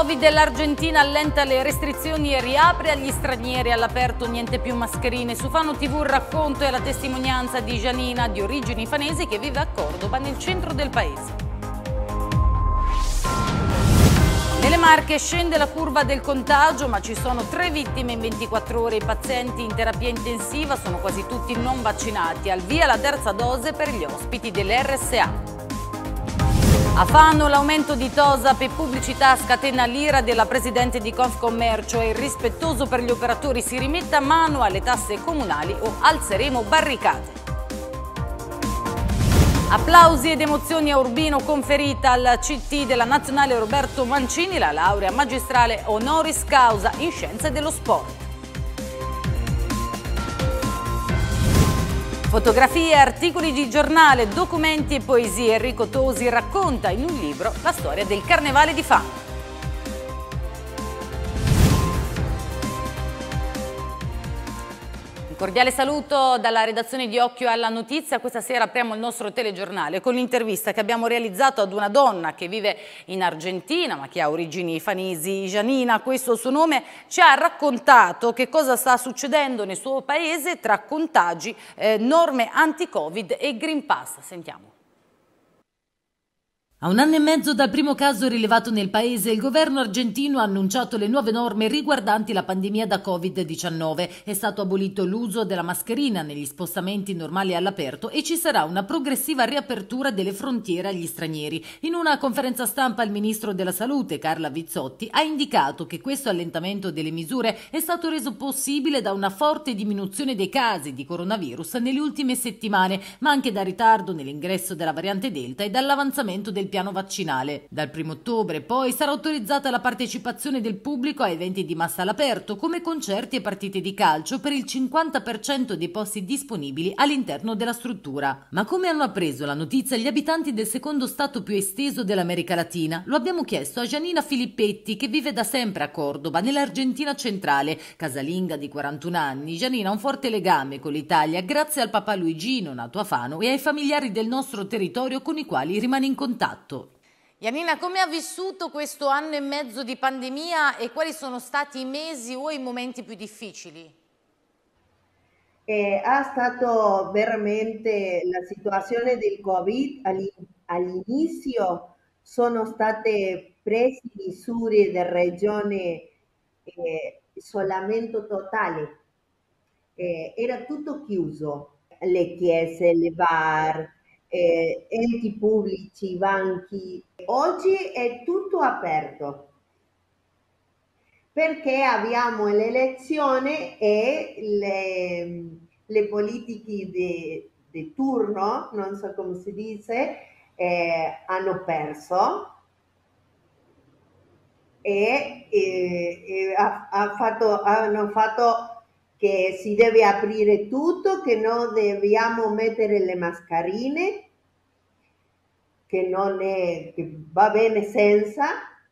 Covid e l'Argentina allenta le restrizioni e riapre agli stranieri all'aperto, niente più mascherine. Su Fano TV il racconto e la testimonianza di Gianina, di origini fanesi, che vive a Cordoba, nel centro del paese. Nelle Marche scende la curva del contagio, ma ci sono 3 vittime in 24 ore. I pazienti in terapia intensiva sono quasi tutti non vaccinati. Al via la terza dose per gli ospiti dell'RSA. A Fano l'aumento di TOSAP e pubblicità scatena l'ira della presidente di Confcommercio. È irrispettoso per gli operatori, si rimetta mano alle tasse comunali o alzeremo barricate. Applausi ed emozioni a Urbino, conferita al CT della Nazionale Roberto Mancini la laurea magistrale honoris causa in scienze dello sport. Fotografie, articoli di giornale, documenti e poesie. Enrico Tosi racconta in un libro la storia del Carnevale di Fano. Un cordiale saluto dalla redazione di Occhio alla Notizia. Questa sera apriamo il nostro telegiornale con l'intervista che abbiamo realizzato ad una donna che vive in Argentina ma che ha origini fanesi. Gianina, questo è il suo nome, ci ha raccontato che cosa sta succedendo nel suo paese tra contagi, norme anti-Covid e Green Pass. Sentiamo. A 1 anno e mezzo dal primo caso rilevato nel paese, il governo argentino ha annunciato le nuove norme riguardanti la pandemia da Covid-19. È stato abolito l'uso della mascherina negli spostamenti normali all'aperto e ci sarà una progressiva riapertura delle frontiere agli stranieri. In una conferenza stampa il ministro della Salute, Carla Vizzotti, ha indicato che questo allentamento delle misure è stato reso possibile da una forte diminuzione dei casi di coronavirus nelle ultime settimane, ma anche da ritardo nell'ingresso della variante Delta e dall'avanzamento del piano vaccinale. Dal 1° ottobre poi sarà autorizzata la partecipazione del pubblico a eventi di massa all'aperto come concerti e partite di calcio per il 50% dei posti disponibili all'interno della struttura. Ma come hanno appreso la notizia gli abitanti del secondo stato più esteso dell'America Latina? Lo abbiamo chiesto a Gianina Filippetti, che vive da sempre a Cordoba, nell'Argentina centrale. Casalinga di 41 anni, Gianina ha un forte legame con l'Italia grazie al papà Luigino, nato a Fano, e ai familiari del nostro territorio con i quali rimane in contatto. Gianina, come ha vissuto questo anno e mezzo di pandemia e quali sono stati i mesi o i momenti più difficili? È stato veramente la situazione del Covid all'inizio, sono state prese misure della regione, isolamento totale, era tutto chiuso, le chiese, le bar, enti pubblici, banchi. Oggi è tutto aperto perché abbiamo l'elezione e le politiche di turno, non so come si dice, hanno perso e hanno fatto che si deve aprire tutto, che non dobbiamo mettere le mascherine, che non è, che va bene senza,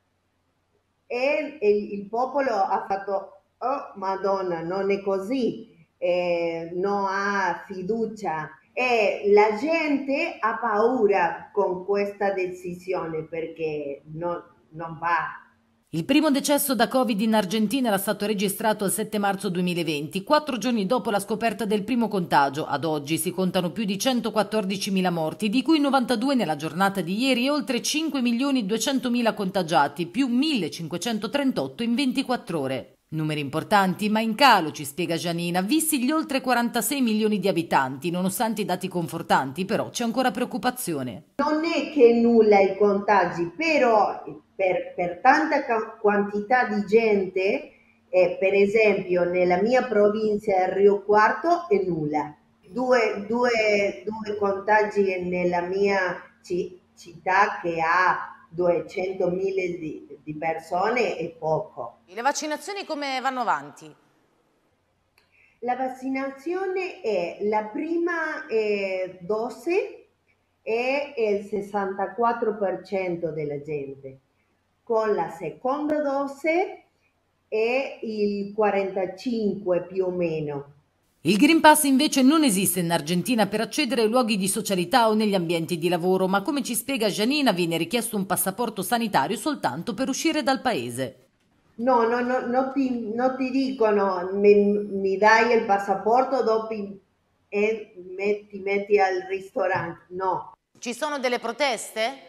e il popolo ha fatto, oh Madonna, non è così, non ha fiducia e la gente ha paura con questa decisione perché non va. Il primo decesso da Covid in Argentina era stato registrato il 7 marzo 2020, 4 giorni dopo la scoperta del primo contagio. Ad oggi si contano più di 114.000 morti, di cui 92 nella giornata di ieri e oltre 5.200.000 contagiati, più 1.538 in 24 ore. Numeri importanti, ma in calo, ci spiega Gianina, visti gli oltre 46 milioni di abitanti. Nonostante i dati confortanti, però, c'è ancora preoccupazione. Non è che nulla i contagi, però per tanta quantità di gente, per esempio nella mia provincia, Rio Quarto, è nulla. Due contagi nella mia città che ha 200.000 di persone è poco. Le vaccinazioni come vanno avanti? La vaccinazione è la prima dose è il 64% della gente, con la seconda dose è il 45% più o meno. Il Green Pass invece non esiste in Argentina per accedere ai luoghi di socialità o negli ambienti di lavoro, ma come ci spiega Janina viene richiesto un passaporto sanitario soltanto per uscire dal paese. No, no, no, non ti dicono mi dai il passaporto dopo e ti metti al ristorante. No, Ci sono delle proteste?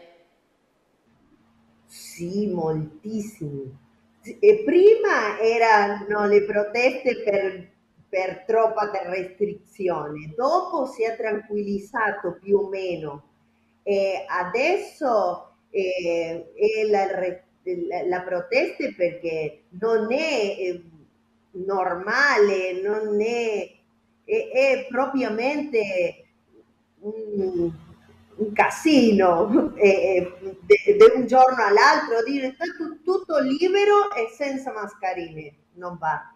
sì, moltissimi. E prima erano le proteste per troppa restrizione, dopo si è tranquillizzato più o meno e adesso è la protesta perché non è normale, non è propriamente un, un casino da un giorno all'altro dire tutto libero e senza mascherine, non va.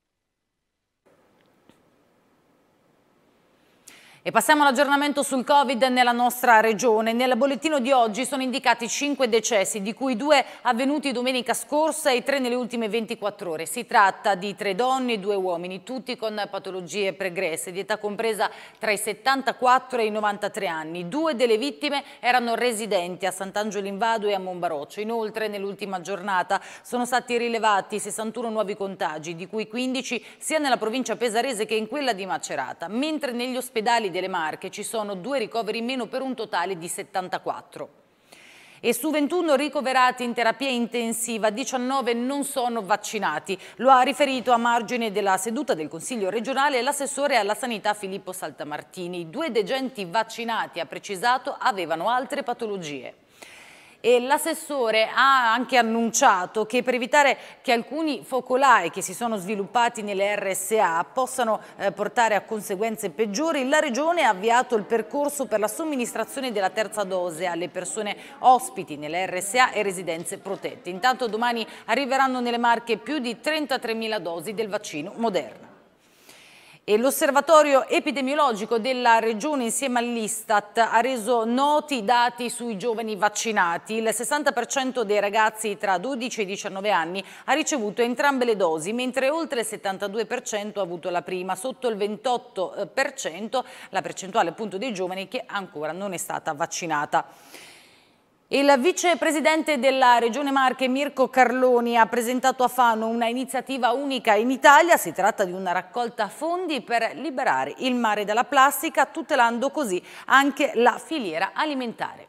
E passiamo all'aggiornamento sul Covid nella nostra regione. Nel bollettino di oggi sono indicati 5 decessi, di cui 2 avvenuti domenica scorsa e 3 nelle ultime 24 ore. Si tratta di 3 donne e 2 uomini, tutti con patologie pregresse, di età compresa tra i 74 e i 93 anni. 2 delle vittime erano residenti a Sant'Angelo in Vado e a Monbaroccio. Inoltre, nell'ultima giornata sono stati rilevati 61 nuovi contagi, di cui 15 sia nella provincia pesarese che in quella di Macerata, mentre negli ospedali delle Marche ci sono 2 ricoveri in meno per un totale di 74. E su 21 ricoverati in terapia intensiva, 19 non sono vaccinati. Lo ha riferito a margine della seduta del Consiglio regionale l'assessore alla sanità Filippo Saltamartini. I 2 degenti vaccinati, ha precisato, avevano altre patologie. E l'assessore ha anche annunciato che per evitare che alcuni focolai che si sono sviluppati nelle RSA possano portare a conseguenze peggiori, la Regione ha avviato il percorso per la somministrazione della terza dose alle persone ospiti nelle RSA e residenze protette. Intanto domani arriveranno nelle Marche più di 33.000 dosi del vaccino Moderna. E l'osservatorio epidemiologico della Regione insieme all'Istat ha reso noti i dati sui giovani vaccinati. Il 60% dei ragazzi tra 12 e 19 anni ha ricevuto entrambe le dosi, mentre oltre il 72% ha avuto la prima, sotto il 28% la percentuale appunto dei giovani che ancora non è stata vaccinata. Il vicepresidente della Regione Marche, Mirko Carloni, ha presentato a Fano una iniziativa unica in Italia. Si tratta di una raccolta fondi per liberare il mare dalla plastica, tutelando così anche la filiera alimentare.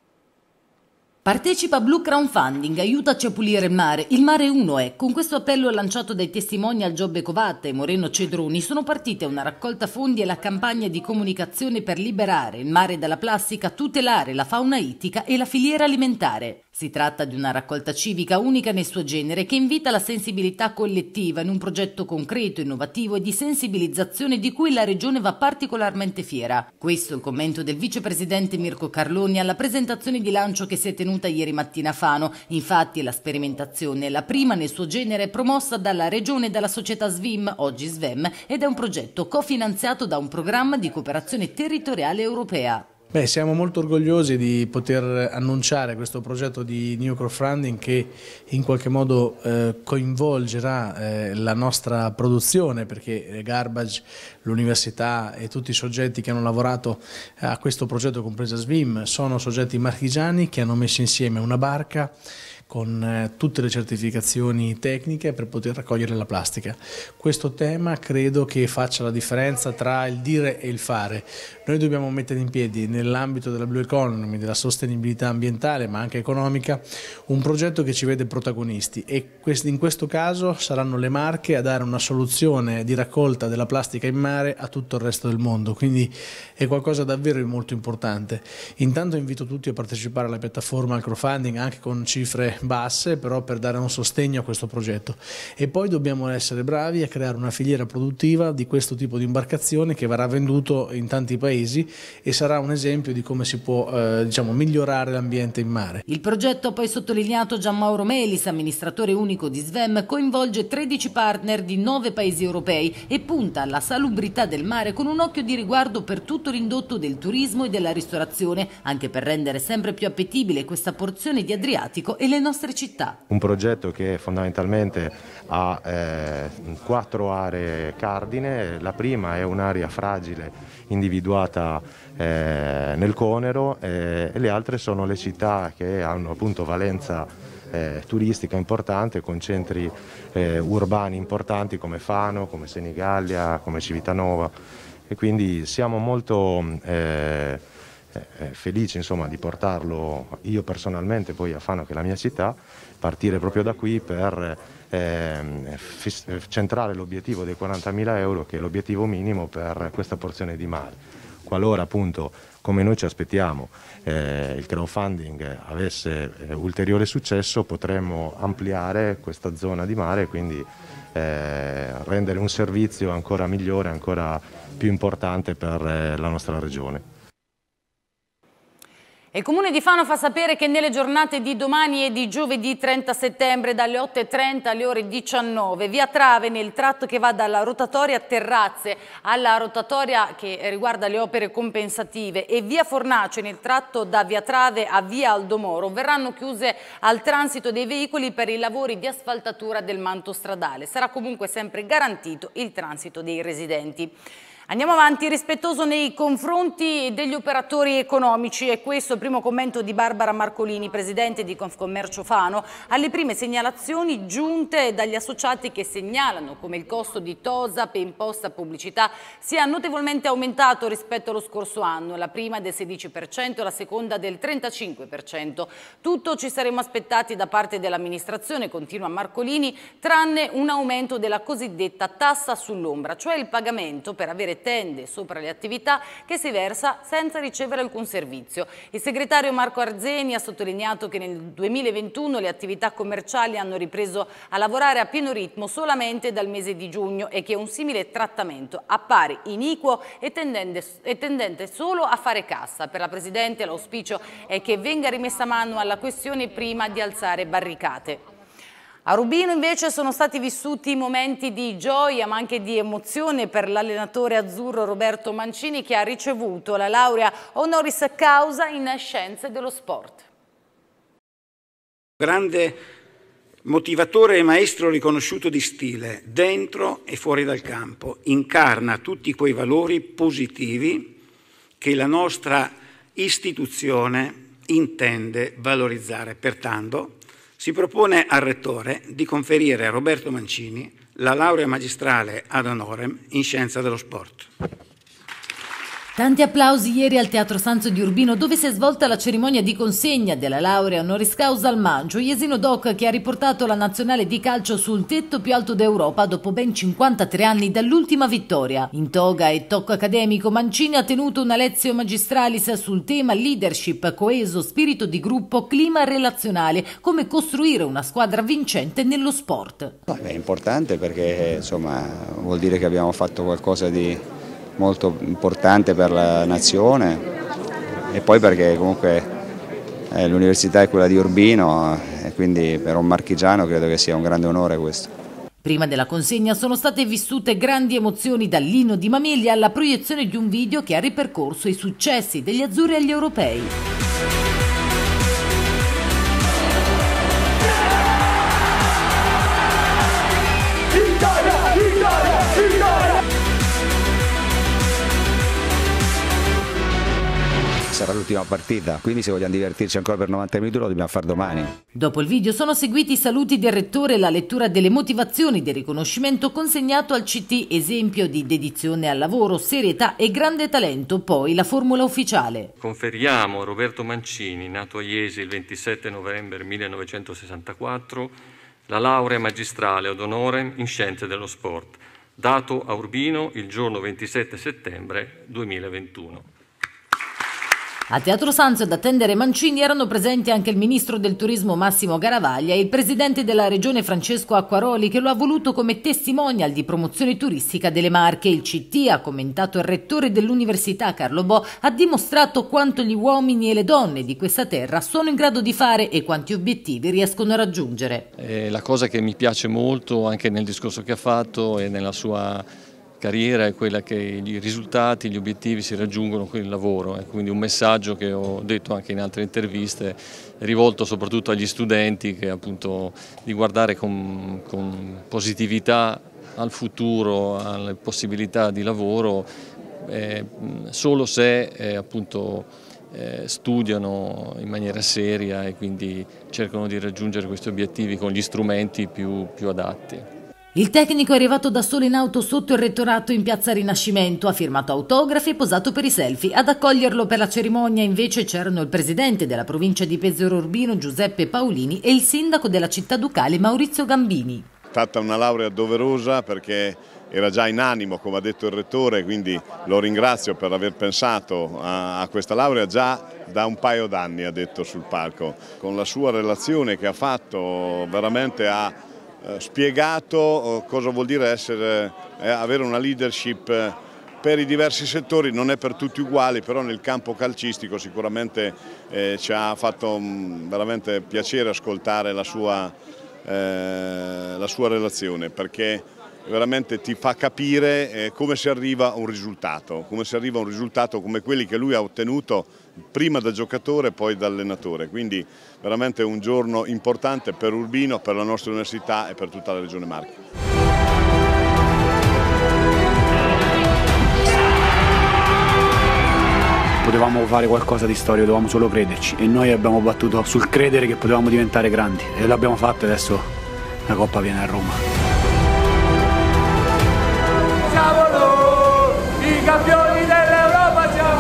Partecipa a Blue Crowdfunding, aiutaci a pulire il mare. Il mare uno è. Con questo appello lanciato dai testimoni al Giobbe Covatta e Moreno Cedroni sono partite una raccolta fondi e la campagna di comunicazione per liberare il mare dalla plastica, tutelare la fauna ittica e la filiera alimentare. Si tratta di una raccolta civica unica nel suo genere che invita la sensibilità collettiva in un progetto concreto, innovativo e di sensibilizzazione di cui la Regione va particolarmente fiera. Questo è il commento del vicepresidente Mirko Carloni alla presentazione di lancio che si è tenuta ieri mattina a Fano. Infatti la sperimentazione è la prima nel suo genere promossa dalla Regione e dalla società SVIM, oggi SVEM, ed è un progetto cofinanziato da un programma di cooperazione territoriale europea. Siamo molto orgogliosi di poter annunciare questo progetto di New Crowdfunding che in qualche modo coinvolgerà la nostra produzione, perché Garbage, l'università e tutti i soggetti che hanno lavorato a questo progetto, compresa SVIM, sono soggetti marchigiani che hanno messo insieme una barca con tutte le certificazioni tecniche per poter raccogliere la plastica. Questo tema credo che faccia la differenza tra il dire e il fare. Noi dobbiamo mettere in piedi nell'ambito della Blue Economy, della sostenibilità ambientale ma anche economica, un progetto che ci vede protagonisti e in questo caso saranno le Marche a dare una soluzione di raccolta della plastica in mare a tutto il resto del mondo, quindi è qualcosa davvero di molto importante. Intanto invito tutti a partecipare alla piattaforma al crowdfunding anche con cifre basse, però per dare un sostegno a questo progetto, e poi dobbiamo essere bravi a creare una filiera produttiva di questo tipo di imbarcazione che verrà venduto in tanti paesi e sarà un esempio di come si può migliorare l'ambiente in mare. Il progetto, poi sottolineato Gianmauro Melis, amministratore unico di SVEM, coinvolge 13 partner di 9 paesi europei e punta alla salubrità del mare con un occhio di riguardo per tutto l'indotto del turismo e della ristorazione, anche per rendere sempre più appetibile questa porzione di Adriatico e le nostre nostre città. Un progetto che fondamentalmente ha 4 aree cardine. La prima è un'area fragile individuata nel Conero e le altre sono le città che hanno appunto valenza turistica importante, con centri urbani importanti come Fano, come Senigallia, come Civitanova, e quindi siamo molto felici, insomma, di portarlo io personalmente poi a Fano, che è la mia città, partire proprio da qui per centrare l'obiettivo dei 40.000 euro, che è l'obiettivo minimo per questa porzione di mare. Qualora appunto, come noi ci aspettiamo, il crowdfunding avesse ulteriore successo, potremmo ampliare questa zona di mare e quindi rendere un servizio ancora migliore, ancora più importante per la nostra regione. Il Comune di Fano fa sapere che nelle giornate di domani e di giovedì 30 settembre dalle 8:30 alle ore 19 via Trave, nel tratto che va dalla rotatoria Terrazze alla rotatoria che riguarda le opere compensative, e via Fornace nel tratto da via Trave a via Aldomoro, verranno chiuse al transito dei veicoli per i lavori di asfaltatura del manto stradale. Sarà comunque sempre garantito il transito dei residenti. Andiamo avanti, rispettoso nei confronti degli operatori economici, e questo è il primo commento di Barbara Marcolini, presidente di Confcommercio Fano, alle prime segnalazioni giunte dagli associati che segnalano come il costo di TOSAP e imposta pubblicità sia notevolmente aumentato rispetto allo scorso anno, la prima del 16% e la seconda del 35%. Tutto ci saremmo aspettati da parte dell'amministrazione, continua Marcolini, tranne un aumento della cosiddetta tassa sull'ombra, cioè il pagamento per avere tende sopra le attività che si versa senza ricevere alcun servizio. Il segretario Marco Arzeni ha sottolineato che nel 2021 le attività commerciali hanno ripreso a lavorare a pieno ritmo solamente dal mese di giugno e che un simile trattamento appare iniquo e tendente solo a fare cassa. Per la Presidente l'auspicio è che venga rimessa mano alla questione prima di alzare barricate. A Rubino invece sono stati vissuti momenti di gioia ma anche di emozione per l'allenatore azzurro Roberto Mancini, che ha ricevuto la laurea honoris causa in scienze dello sport. Grande motivatore e maestro riconosciuto di stile, dentro e fuori dal campo, incarna tutti quei valori positivi che la nostra istituzione intende valorizzare. Pertanto si propone al Rettore di conferire a Roberto Mancini la laurea magistrale ad honorem in scienza dello sport. Tanti applausi ieri al Teatro Sanzo di Urbino, dove si è svolta la cerimonia di consegna della laurea honoris causa al Mangio, Jesino Doc, che ha riportato la nazionale di calcio sul tetto più alto d'Europa dopo ben 53 anni dall'ultima vittoria. In toga e tocco accademico, Mancini ha tenuto una lezione magistralis sul tema leadership, coeso, spirito di gruppo, clima relazionale, come costruire una squadra vincente nello sport. È importante perché insomma vuol dire che abbiamo fatto qualcosa di molto importante per la nazione, e poi perché comunque l'università è quella di Urbino e quindi per un marchigiano credo che sia un grande onore questo. Prima della consegna sono state vissute grandi emozioni, dall'inno di Mamiglia alla proiezione di un video che ha ripercorso i successi degli azzurri agli europei. Sarà l'ultima partita, quindi se vogliamo divertirci ancora per 90 minuti lo dobbiamo fare domani. Dopo il video sono seguiti i saluti del Rettore e la lettura delle motivazioni del riconoscimento consegnato al CT, esempio di dedizione al lavoro, serietà e grande talento. Poi la formula ufficiale. Conferiamo a Roberto Mancini, nato a Iesi il 27 novembre 1964, la laurea magistrale ad honorem in scienze dello sport, dato a Urbino il giorno 27 settembre 2021. A Teatro Sanzo ad attendere Mancini erano presenti anche il ministro del turismo Massimo Garavaglia e il presidente della regione Francesco Acquaroli, che lo ha voluto come testimonial di promozione turistica delle Marche. Il CT, ha commentato il rettore dell'università Carlo Bo, ha dimostrato quanto gli uomini e le donne di questa terra sono in grado di fare e quanti obiettivi riescono a raggiungere. La cosa che mi piace molto anche nel discorso che ha fatto e nella sua carriera è quella che i risultati, gli obiettivi si raggiungono con il lavoro, quindi un messaggio che ho detto anche in altre interviste, rivolto soprattutto agli studenti, che appunto di guardare con positività al futuro, alle possibilità di lavoro, solo se appunto studiano in maniera seria e quindi cercano di raggiungere questi obiettivi con gli strumenti più adatti. Il tecnico è arrivato da solo in auto sotto il rettorato in piazza Rinascimento, ha firmato autografi e posato per i selfie. Ad accoglierlo per la cerimonia invece c'erano il presidente della provincia di Pesaro Urbino Giuseppe Paolini e il sindaco della città ducale Maurizio Gambini. È stata una laurea doverosa perché era già in animo, come ha detto il rettore, quindi lo ringrazio per aver pensato a questa laurea già da un paio d'anni, ha detto sul palco. Con la sua relazione che ha fatto veramente ha spiegato cosa vuol dire avere una leadership per i diversi settori, non è per tutti uguali, però nel campo calcistico sicuramente ci ha fatto veramente piacere ascoltare la sua relazione, perché veramente ti fa capire come si arriva a un risultato, come quelli che lui ha ottenuto prima da giocatore e poi da allenatore. Quindi veramente un giorno importante per Urbino, per la nostra università e per tutta la Regione Marche. Potevamo fare qualcosa di storico, dovevamo solo crederci e noi abbiamo battuto sul credere che potevamo diventare grandi e l'abbiamo fatto e adesso la Coppa viene a Roma. Siamo i campioni dell'Europa, siamo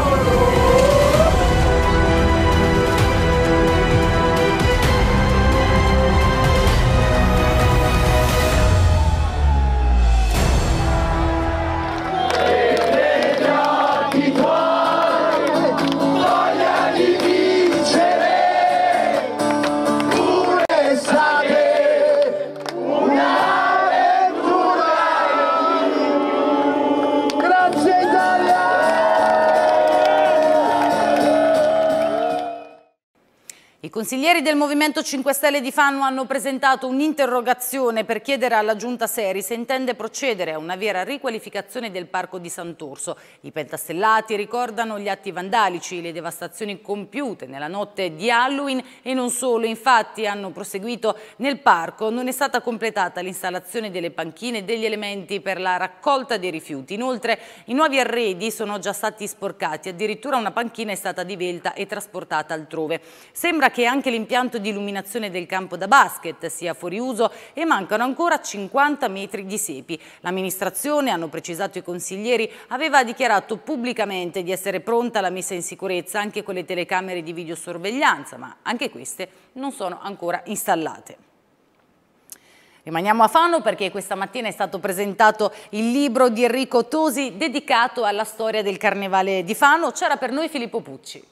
I consiglieri del Movimento 5 Stelle di Fano hanno presentato un'interrogazione per chiedere alla Giunta Seri se intende procedere a una vera riqualificazione del Parco di Sant'Orso. I pentastellati ricordano gli atti vandalici, le devastazioni compiute nella notte di Halloween e non solo. Infatti hanno proseguito nel parco, non è stata completata l'installazione delle panchine e degli elementi per la raccolta dei rifiuti. Inoltre i nuovi arredi sono già stati sporcati, addirittura una panchina è stata divelta e trasportata altrove. Sembra che anche l'impianto di illuminazione del campo da basket sia fuori uso e mancano ancora 50 metri di siepi. L'amministrazione, hanno precisato i consiglieri, aveva dichiarato pubblicamente di essere pronta alla messa in sicurezza anche con le telecamere di videosorveglianza, ma anche queste non sono ancora installate. Rimaniamo a Fano perché questa mattina è stato presentato il libro di Enrico Tosi dedicato alla storia del Carnevale di Fano. C'era per noi Filippo Pucci.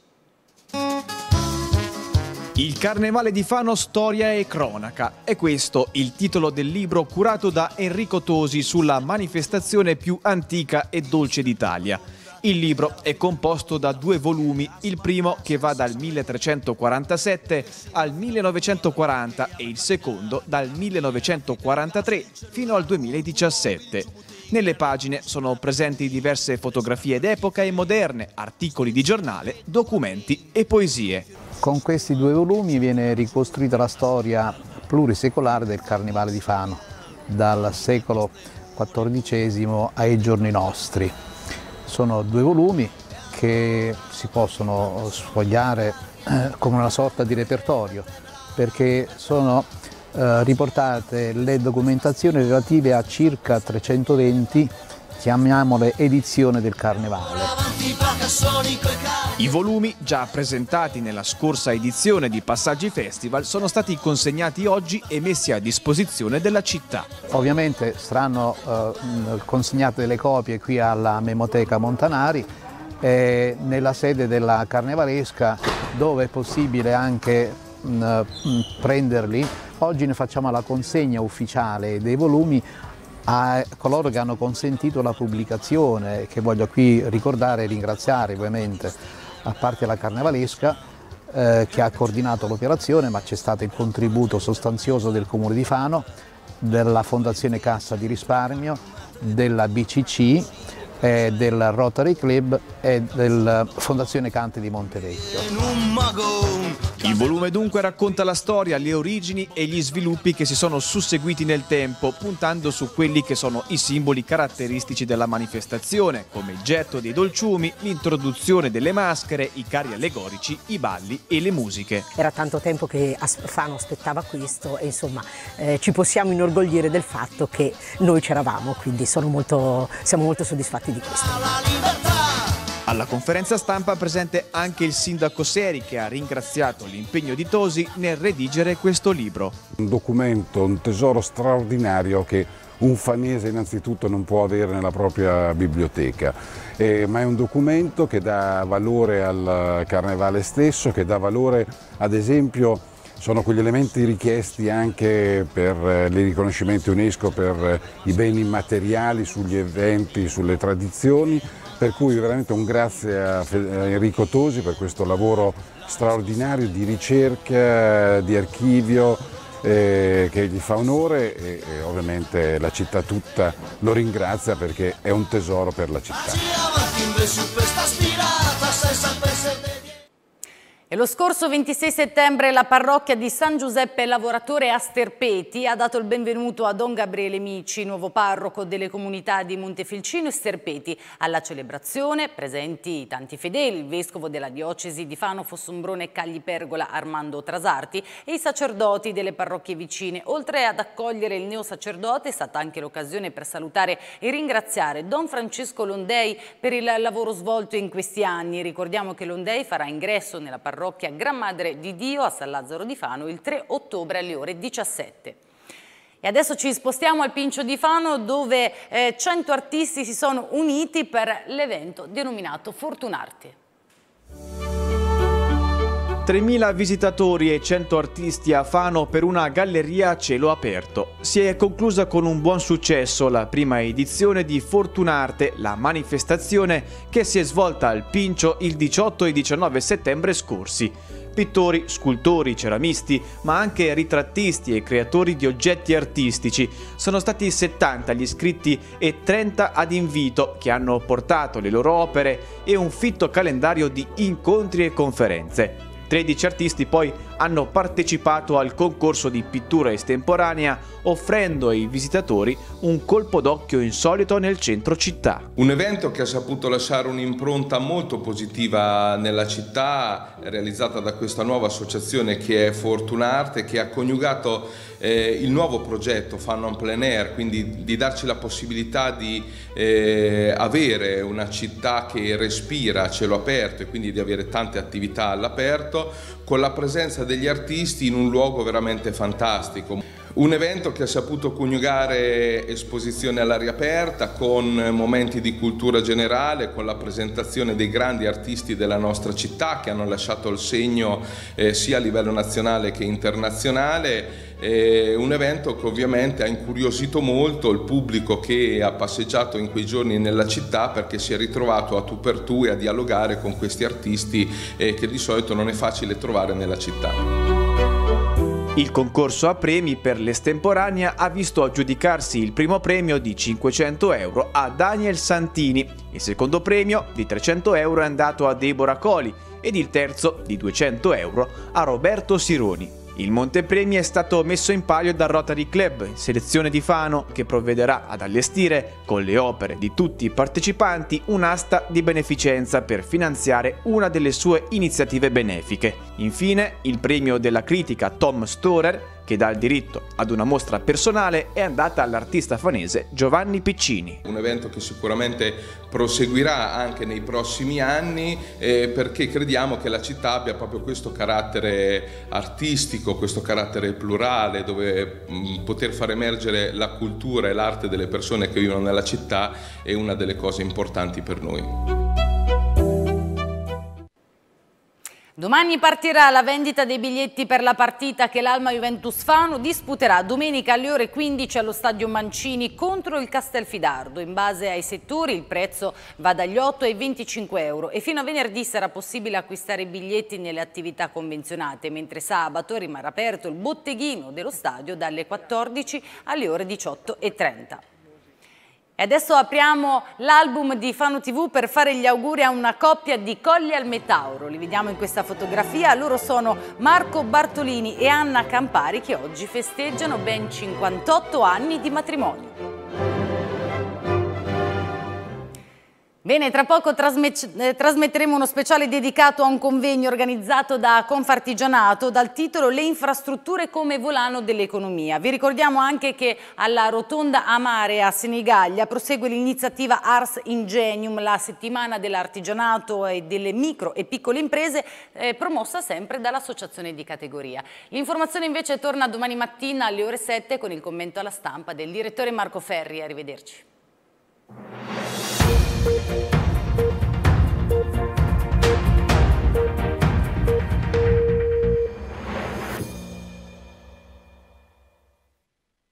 Il Carnevale di Fano, storia e cronaca. È questo il titolo del libro curato da Enrico Tosi sulla manifestazione più antica e dolce d'Italia. Il libro è composto da 2 volumi, il primo che va dal 1347 al 1940 e il secondo dal 1943 fino al 2017. Nelle pagine sono presenti diverse fotografie d'epoca e moderne, articoli di giornale, documenti e poesie. Con questi 2 volumi viene ricostruita la storia plurisecolare del Carnevale di Fano, dal secolo XIV ai giorni nostri. Sono 2 volumi che si possono sfogliare come una sorta di repertorio, perché sono riportate le documentazioni relative a circa 320, chiamiamole, edizioni del Carnevale. I volumi, già presentati nella scorsa edizione di Passaggi Festival, sono stati consegnati oggi e messi a disposizione della città. Ovviamente saranno consegnate delle copie qui alla Memoteca Montanari, nella sede della Carnevalesca, dove è possibile anche prenderli. Oggi ne facciamo la consegna ufficiale dei volumi a coloro che hanno consentito la pubblicazione, che voglio qui ricordare e ringraziare ovviamente, a parte la Carnevalesca che ha coordinato l'operazione, ma c'è stato il contributo sostanzioso del Comune di Fano, della Fondazione Cassa di Risparmio, della BCC, del Rotary Club e della Fondazione Canti di Montevecchio. Il volume dunque racconta la storia, le origini e gli sviluppi che si sono susseguiti nel tempo, puntando su quelli che sono i simboli caratteristici della manifestazione, come il getto dei dolciumi, l'introduzione delle maschere, i carri allegorici, i balli e le musiche. Era tanto tempo che Fano aspettava questo e insomma ci possiamo inorgogliere del fatto che noi c'eravamo, quindi siamo molto soddisfatti di questo. Alla conferenza stampa presente anche il sindaco Seri, che ha ringraziato l'impegno di Tosi nel redigere questo libro. Un documento, un tesoro straordinario che un fanese innanzitutto non può avere nella propria biblioteca, ma è un documento che dà valore al carnevale stesso, che dà valore ad esempio, sono quegli elementi richiesti anche per i riconoscimenti UNESCO, per i beni immateriali, sugli eventi, sulle tradizioni, per cui veramente un grazie a Enrico Tosi per questo lavoro straordinario di ricerca, di archivio, che gli fa onore e ovviamente la città tutta lo ringrazia perché è un tesoro per la città. E lo scorso 26 settembre la parrocchia di San Giuseppe Lavoratore a Sterpeti ha dato il benvenuto a Don Gabriele Mici, nuovo parroco delle comunità di Montefilcino e Sterpeti. Alla celebrazione presenti tanti fedeli, il vescovo della diocesi di Fano, Fossombrone e Cagli Pergola Armando Trasarti e i sacerdoti delle parrocchie vicine. Oltre ad accogliere il neosacerdote è stata anche l'occasione per salutare e ringraziare Don Francesco Londei per il lavoro svolto in questi anni. Ricordiamo che Londei farà ingresso nella parrocchia Gran Madre di Dio a San Lazzaro di Fano il 3 ottobre alle ore 17. E adesso ci spostiamo al Pincio di Fano, dove 100 artisti si sono uniti per l'evento denominato Fortunarte. 3.000 visitatori e 100 artisti a Fano per una galleria a cielo aperto. Si è conclusa con un buon successo la prima edizione di Fortunarte, la manifestazione che si è svolta al Pincio il 18 e 19 settembre scorsi. Pittori, scultori, ceramisti, ma anche ritrattisti e creatori di oggetti artistici. Sono stati 70 gli iscritti e 30 ad invito che hanno portato le loro opere e un fitto calendario di incontri e conferenze. 13 artisti poi hanno partecipato al concorso di pittura estemporanea, offrendo ai visitatori un colpo d'occhio insolito nel centro città. Un evento che ha saputo lasciare un'impronta molto positiva nella città, realizzata da questa nuova associazione che è Fortunarte, che ha coniugato il nuovo progetto Fano en plein air, quindi di darci la possibilità di avere una città che respira a cielo aperto e quindi di avere tante attività all'aperto, con la presenza degli artisti in un luogo veramente fantastico. Un evento che ha saputo coniugare esposizioni all'aria aperta con momenti di cultura generale, con la presentazione dei grandi artisti della nostra città che hanno lasciato il segno sia a livello nazionale che internazionale. Un evento che ovviamente ha incuriosito molto il pubblico che ha passeggiato in quei giorni nella città, perché si è ritrovato a tu per tu e a dialogare con questi artisti che di solito non è facile trovare nella città. Il concorso a premi per l'estemporanea ha visto aggiudicarsi il primo premio di 500 euro a Daniel Santini, il secondo premio di 300 euro è andato a Deborah Coli ed il terzo di 200 euro a Roberto Sironi. Il montepremi è stato messo in palio dal Rotary Club, sezione di Fano, che provvederà ad allestire, con le opere di tutti i partecipanti, un'asta di beneficenza per finanziare una delle sue iniziative benefiche. Infine, il premio della critica Tom Storer, che dà il diritto ad una mostra personale, è andata all'artista fanese Giovanni Piccini. Un evento che sicuramente proseguirà anche nei prossimi anni perché crediamo che la città abbia proprio questo carattere artistico, questo carattere plurale, dove poter far emergere la cultura e l'arte delle persone che vivono nella città è una delle cose importanti per noi. Domani partirà la vendita dei biglietti per la partita che l'Alma Juventus Fano disputerà domenica alle ore 15 allo Stadio Mancini contro il Castelfidardo. In base ai settori il prezzo va dagli 8 ai 25 euro e fino a venerdì sarà possibile acquistare i biglietti nelle attività convenzionate, mentre sabato rimarrà aperto il botteghino dello stadio dalle 14 alle ore 18:30. E adesso apriamo l'album di Fano TV per fare gli auguri a una coppia di Colli al Metauro. Li vediamo in questa fotografia. Loro sono Marco Bartolini e Anna Campari, che oggi festeggiano ben 58 anni di matrimonio. Bene, tra poco trasmetteremo uno speciale dedicato a un convegno organizzato da Confartigianato dal titolo Le infrastrutture come volano dell'economia. Vi ricordiamo anche che alla Rotonda a Mare a Senigallia prosegue l'iniziativa Ars Ingenium, la settimana dell'artigianato e delle micro e piccole imprese, promossa sempre dall'associazione di categoria. L'informazione invece torna domani mattina alle ore 7 con il commento alla stampa del direttore Marco Ferri. Arrivederci.